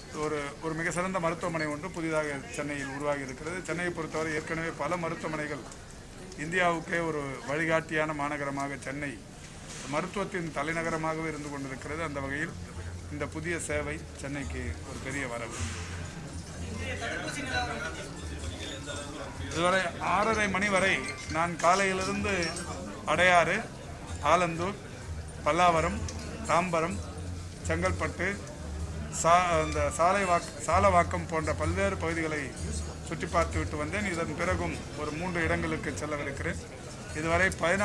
ஒரு மிக சிறந்த மருத்துவமனை ஒன்று புதிதாக சென்னையில் உருவாகி இருக்கிறது. சென்னையை பொறுத்தவரை ஏற்கனவே பல மருத்துவமனைகள் இந்தியாவுக்கே ஒரு வழிகாட்டியான மாநகரமாக சென்னை மருத்துவத்தின் தலைநகரமாகவே இருந்து கொண்டிருக்கிறது. அந்த வகையில் இந்த புதிய சேவை சென்னைக்கு ஒரு பெரிய வரவு. இதுவரை 6:30 மணி வரை நான் காலையிலிருந்து அடையாறு, ஆலந்தூர், பல்லாவரம், தாம்பரம், செங்கல்பட்டு, அந்த சாலவாக்கம் போன்ற பல்வேறு பகுதிகளை சுற்றி பார்த்துவிட்டு வந்தேன். இதன் பிறகும் ஒரு 3 இடங்களுக்கு செல்லவிருக்கிறேன். இதுவரை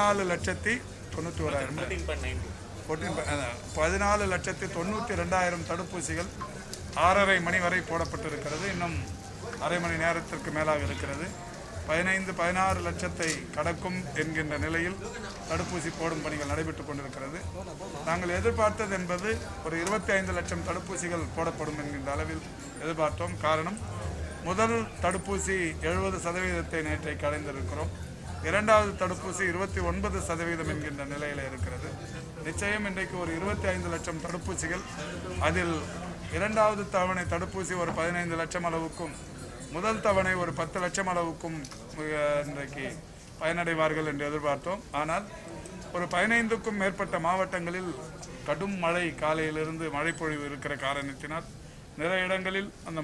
14,92,000 தடுப்பூசிகள் 6:30 மணி வரை போடப்பட்டிருக்கிறது. இன்னும் அரை மணி நேரத்திற்கு மேலாக இருக்கிறது. 15-16 லட்சத்தை கடக்கும் என்கின்ற நிலையில் தடுப்பூசி போடும் பணிகள் நடைபெற்றுக் கொண்டிருக்கிறது. நாங்கள் எதிர்பார்த்தது என்பது ஒரு 25 லட்சம் தடுப்பூசிகள் போடப்படும் என்கின்ற அளவில் எதிர்பார்த்தோம். காரணம், முதல் தடுப்பூசி 70% நேற்றைக்கு அடைந்திருக்கிறோம். இரண்டாவது தடுப்பூசி 29% என்கின்ற நிலையில் இருக்கிறது. நிச்சயம் இன்றைக்கு ஒரு 25 லட்சம் தடுப்பூசிகள், அதில் இரண்டாவது தவணை தடுப்பூசி ஒரு 15 லட்சம் அளவுக்கும், முதல் தவணை ஒரு 10 லட்சம் அளவுக்கும் இன்றைக்கு பயனடைவார்கள் என்று எதிர்பார்த்தோம். ஆனால் ஒரு 15க்கும் மேற்பட்ட மாவட்டங்களில் கடும் மழை, காலையிலிருந்து மழைப்பொழிவு இருக்கிற காரணத்தினால் நிறைய இடங்களில் அந்த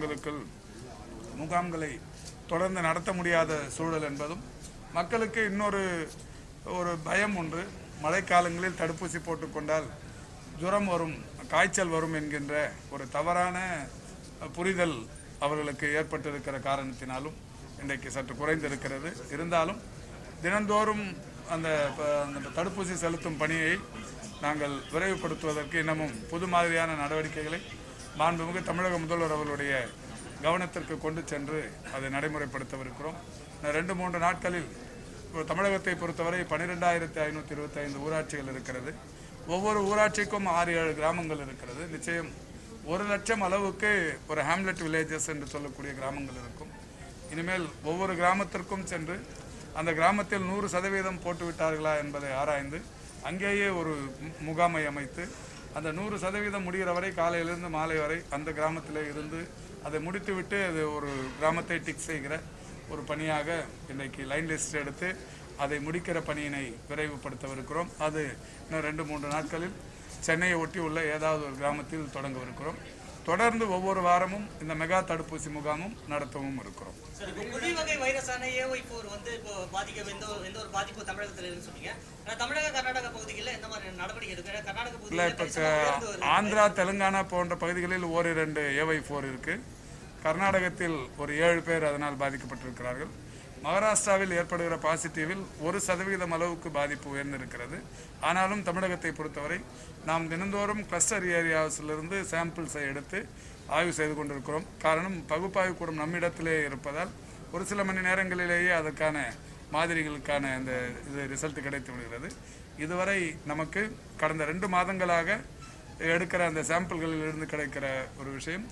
முகாம்களை தொடர்ந்து நடத்த முடியாத சூழல் என்பதும், மக்களுக்கு இன்னொரு பயம் ஒன்று, மழைக்காலங்களில் தடுப்பூசி போட்டுக்கொண்டால் ஜுரம் வரும், காய்ச்சல் வரும் என்கின்ற ஒரு தவறான புரிதல் அவர்களுக்கு ஏற்பட்டிருக்கிற காரணத்தினாலும் இன்றைக்கு சற்று குறைந்திருக்கிறது. இருந்தாலும் தினந்தோறும் அந்த தடுப்பூசி செலுத்தும் பணியை நாங்கள் விரைவுபடுத்துவதற்கு இன்னமும் புது மாதிரியான நடவடிக்கைகளை மாண்புமிகு தமிழக முதல்வர் அவர்களுடைய கவனத்திற்கு கொண்டு சென்று அதை நடைமுறைப்படுத்தவிருக்கிறோம். 2-3 நாட்களில் தமிழகத்தை பொறுத்தவரை 12,525 ஊராட்சிகள் இருக்கிறது. ஒவ்வொரு ஊராட்சிக்கும் 6-7 கிராமங்கள் இருக்கிறது. நிச்சயம் 1 லட்சம் அளவுக்கு ஒரு ஹேம்லெட் வில்லேஜஸ் என்று சொல்லக்கூடிய கிராமங்கள் இருக்கும். இனிமேல் ஒவ்வொரு கிராமத்திற்கும் சென்று அந்த கிராமத்தில் 100% போட்டு விட்டார்களா என்பதை ஆராய்ந்து அங்கேயே ஒரு முகாமை அமைத்து அந்த 100% முடிகிற வரை காலையிலிருந்து மாலை வரை அந்த கிராமத்திலே இருந்து அதை முடித்துவிட்டு அது ஒரு கிராமத்தை டிக் செய்கிற ஒரு பணியாக இன்றைக்கு லைன் லிஸ்ட் எடுத்து அதை முடிக்கிற பணியினை விரைவுபடுத்தவிருக்கிறோம். அது இன்னும் 2-3 நாட்களில் சென்னையை ஒட்டி உள்ள ஏதாவது ஒரு கிராமத்தில் தொடங்கவிருக்கிறோம். தொடர்ந்து ஒவ்வொரு வாரமும் இந்த மெகா தடுப்பூசி முகாமும் நடத்தவும் இருக்கிறோம். புதிய வகை வைரஸான AY4 வந்து இப்போ எந்த ஒரு பாதிப்பு தமிழகத்தில் இருக்குன்னு சொன்னீங்க. தமிழக கர்நாடக பகுதிகளில் எந்த மாதிரி நடவடிக்கை இருக்கு? கர்நாடக பகுதியில் ஆந்திரா, தெலுங்கானா போன்ற பகுதிகளில் 1-2 AY4 இருக்கு. கர்நாடகத்தில் ஒரு 7 பேர் அதனால் பாதிக்கப்பட்டிருக்கிறார்கள். மகாராஷ்டிராவில் ஏற்படுகிற பாசிட்டிவில் 1% அளவுக்கு பாதிப்பு உயர்ந்திருக்கிறது. ஆனாலும் தமிழகத்தை பொறுத்தவரை நாம் தினந்தோறும் கிளஸ்டர் ஏரியாஸிலிருந்து சாம்பிள்ஸை எடுத்து ஆய்வு செய்து கொண்டிருக்கிறோம். காரணம், பகுப்பாய்வு கூடம் நம்மிடத்திலே இருப்பதால் ஒரு சில மணி நேரங்களிலேயே அதற்கான மாதிரிகளுக்கான அந்த ரிசல்ட் கிடைத்து விடுகிறது. இதுவரை நமக்கு கடந்த 2 மாதங்களாக எடுக்கிற அந்த சாம்பிள்களிலிருந்து கிடைக்கிற ஒரு விஷயம்,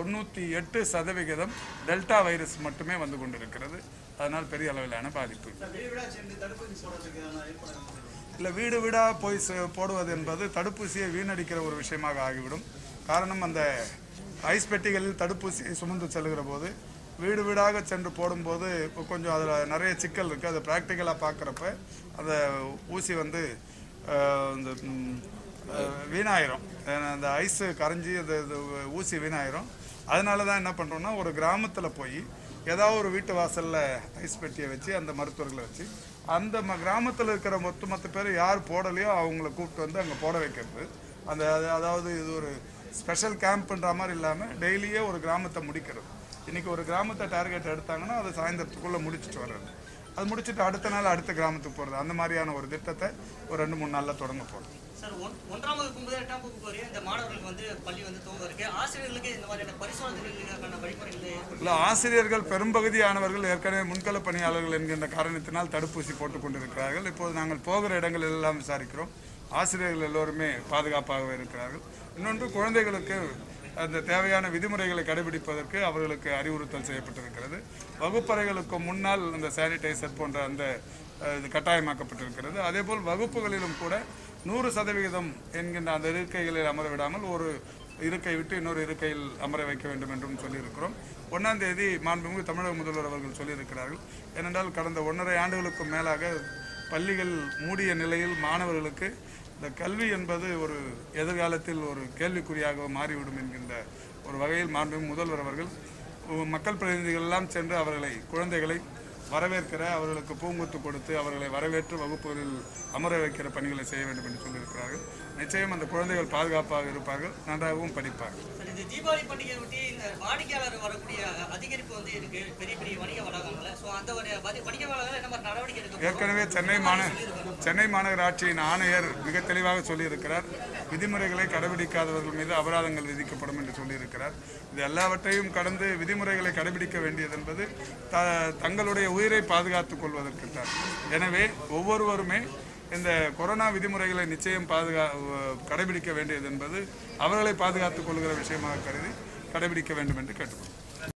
98% டெல்டா வைரஸ் மட்டுமே வந்து கொண்டிருக்கிறது. அதனால் பெரிய அளவிலான பாதிப்பு இல்லை. வீடு வீடாக போய் போடுவது என்பது தடுப்பூசியை வீணடிக்கிற ஒரு விஷயமாக ஆகிவிடும். காரணம், அந்த ஐஸ் பெட்டிகளில் தடுப்பூசியை சுமந்து செல்கிற போது வீடு வீடாக சென்று போடும்போது கொஞ்சம் அதில் நிறைய சிக்கல் இருக்குது. அதை ப்ராக்டிக்கலாக பார்க்குறப்ப அந்த ஊசி வந்து இந்த வீணாயிரும். அந்த ஐஸு கரைஞ்சி அந்த ஊசி வீணாயிரும். அதனால தான் என்ன பண்ணுறோன்னா, ஒரு கிராமத்தில் போய் ஏதாவது ஒரு வீட்டு வாசலில் ஐஸ் பெட்டியை வச்சு அந்த மருத்துவர்களை வச்சு அந்த கிராமத்தில் இருக்கிற மொத்த பேர் யார் போடலையோ அவங்கள கூப்பிட்டு வந்து அங்கே போட வைக்கிறது. அதாவது இது ஒரு ஸ்பெஷல் கேம்ப்ன்ற மாதிரி இல்லாமல் டெய்லியே ஒரு கிராமத்தை முடிக்கிறது. இன்றைக்கி ஒரு கிராமத்தை டார்கெட் எடுத்தாங்கன்னா அதை சாயந்தரத்துக்குள்ளே முடிச்சுட்டு வர்றது. அது முடிச்சுட்டு அடுத்த நாள் அடுத்த கிராமத்துக்கு போகிறது. அந்த மாதிரியான ஒரு திட்டத்தை ஒரு 2-3 நாளில் தொடங்க போகிறோம். சார், 1ஆம் வகுப்பு முதல் 8ஆம் வகுப்பு வரை இந்த மாணவர்களுக்கு வந்து பள்ளி வந்து துவங்க இருக்கு. ஆசிரியர்களுக்கு இந்த மாதிரியான பரிசோதனைகளுக்கான வழிமுறைகள் இல்லை. ஆசிரியர்கள் பெரும்பகுதியானவர்கள் ஏற்கனவே முன்கள பணியாளர்கள் என்கின்ற காரணத்தினால் தடுப்பூசி போட்டுக் கொண்டிருக்கிறார்கள். இப்போது நாங்கள் போகிற இடங்கள் எல்லாம் விசாரிக்கிறோம். ஆசிரியர்கள் எல்லோருமே பாதுகாப்பாக இருக்கிறார்கள். இன்னொன்று, குழந்தைகளுக்கு அந்த தேவையான விதிமுறைகளை கடைபிடிப்பதற்கு அவர்களுக்கு அறிவுறுத்தல் செய்யப்பட்டிருக்கிறது. வகுப்பறைகளுக்கு முன்னால் அந்த சானிடைசர் போன்ற அந்த இது கட்டாயமாக்கப்பட்டிருக்கிறது. அதேபோல் வகுப்புகளிலும் கூட 100% என்கின்ற அந்த இருக்கைகளில் அமர விடாமல் இருக்கை விட்டு இன்னொரு இருக்கையில் அமர வைக்க வேண்டும் என்றும் சொல்லியிருக்கிறோம். 1ஆம் தேதி மாண்புமிகு தமிழக முதல்வர் அவர்கள் சொல்லியிருக்கிறார்கள். ஏனென்றால் கடந்த 1.5 ஆண்டுகளுக்கும் மேலாக பள்ளிகள் மூடிய நிலையில் மாணவர்களுக்கு இந்த கல்வி என்பது ஒரு எதிர்காலத்தில் ஒரு கேள்விக்குறியாக மாறிவிடும் என்கின்ற ஒரு வகையில் மாண்புமிகு முதல்வர் அவர்கள் மக்கள் பிரதிநிதிகள் எல்லாம் சென்று அவர்களை குழந்தைகளை வரவேற்கிற, அவர்களுக்கு பூங்கொத்து கொடுத்து அவர்களை வரவேற்று வகுப்புகளில் அமர வைக்கிற பணிகளை செய்ய வேண்டும் என்று சொல்லியிருக்கிறார்கள். நிச்சயம் அந்த குழந்தைகள் பாதுகாப்பாக இருப்பார்கள், நன்றாகவும் படிப்பார்கள். இந்த தீபாவளி பண்டிகை ஒட்டி இந்த வாடிக்கையாளர் வரக்கூடிய அதிகரிப்பு வந்து இருக்கு பெரிய பெரிய வணிக வளாகங்கள்ல. ஸோ அந்த வணிக வளாகங்கள் என்ன மாதிரி நடவடிக்கை எடுக்க? ஏற்கனவே சென்னை மாநகராட்சியின் ஆணையர் மிக தெளிவாக சொல்லியிருக்கிறார். விதிமுறைகளை கடைபிடிக்காதவர்கள் மீது அபராதங்கள் விதிக்கப்படும் என்று சொல்லியிருக்கிறார். இது எல்லாவற்றையும் கடந்து விதிமுறைகளை கடைபிடிக்க வேண்டியது என்பது தங்களுடைய உயிரை பாதுகாத்துக் கொள்வதற்குத்தான். எனவே ஒவ்வொருவருமே இந்த கொரோனா விதிமுறைகளை நிச்சயம் கடைபிடிக்க வேண்டியது என்பது அவர்களை பாதுகாத்துக் கொள்கிற விஷயமாக கருதி கடைபிடிக்க வேண்டும் என்று கேட்டுக்கொள்கிறோம்.